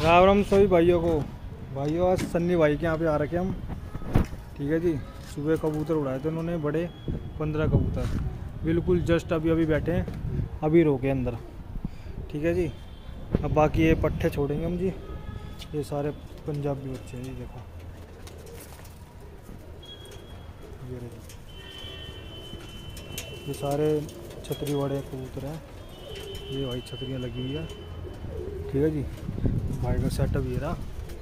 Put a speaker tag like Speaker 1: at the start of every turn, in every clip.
Speaker 1: राम राम सभी भाइयों को। भाइयों आज सन्नी भाई के यहाँ पे आ रखे हम। ठीक है जी। सुबह कबूतर उड़ाए थे उन्होंने बड़े 15 कबूतर, बिल्कुल जस्ट अभी अभी बैठे हैं, अभी रोके अंदर। ठीक है जी। अब बाकी ये पट्टे छोड़ेंगे हम जी। ये सारे पंजाबी बच्चे हैं जी, देखो ये रहे। ये सारे छतरी वाले कबूतर हैं। ये भाई छतरियाँ लगी हुई है। ठीक है जी। भाई का सेटअप ये रहा,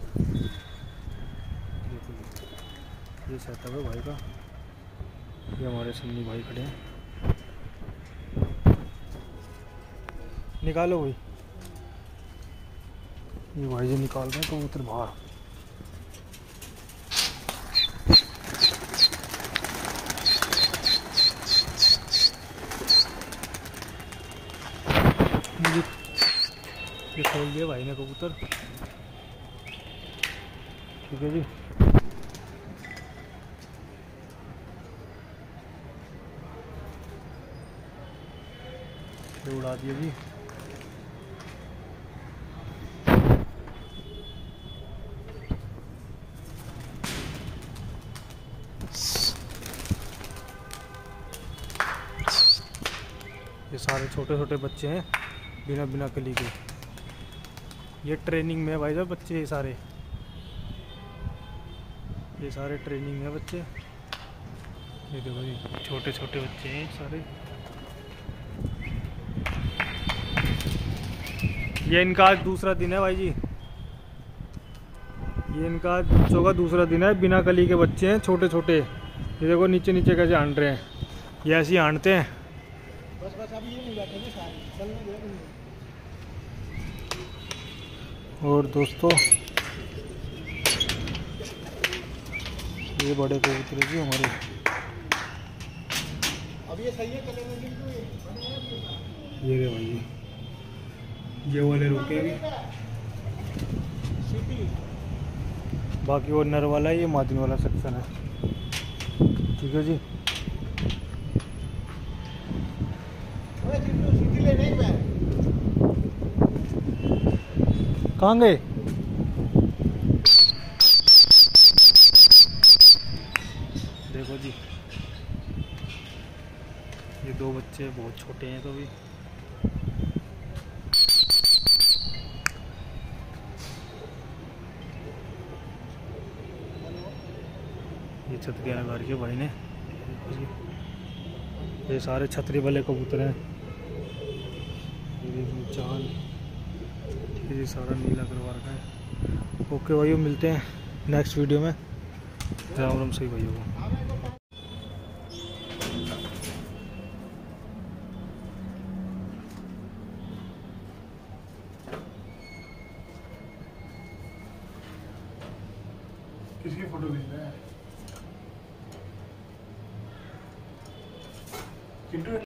Speaker 1: ये सेटअप है भाई का। ये हमारे सन्नी भाई खड़े हैं। निकालो भाई। ये भाई जी निकाल रहे हैं कबूतर बाहर। ये खोल दिया भाई ने कबूतर। ठीक है जी। ये उड़ा दिया जी। ये सारे छोटे छोटे बच्चे हैं, बिना बिना कली के। ये ट्रेनिंग में है भाई साहब बच्चे, ये सारे ट्रेनिंग में बच्चे। ये देखो जी छोटे छोटे बच्चे हैं सारे। ये इनका आज दूसरा दिन है भाई जी। ये इनका बच्चों का दूसरा दिन है। बिना कली के बच्चे हैं छोटे छोटे। ये देखो नीचे नीचे कैसे हांड रहे हैं। ये ऐसे ही हांडते हैं। बस अभी ये नहीं बैठेंगे सारे। और दोस्तों ये बड़े कबूतर जी हमारे। अब ये सही है ये रे भाई, ये वाले रुके अभी। बाकी वो नर वाला है, ये मादिन वाला सेक्शन है। ठीक है जी। कहाँ गए? देखो जी ये दो बच्चे बहुत छोटे हैं तो भी। ये छतरियाँ लगा रखी है भाई ने। ये सारे छतरी वाले कबूतर हैं। ये चांद, ठीक है जी, सारा नीला करवा रखा है। ओके भाइयों, मिलते हैं नेक्स्ट वीडियो में। राम राम सही भाइयों को। किसकी फोटो खींच रहा है?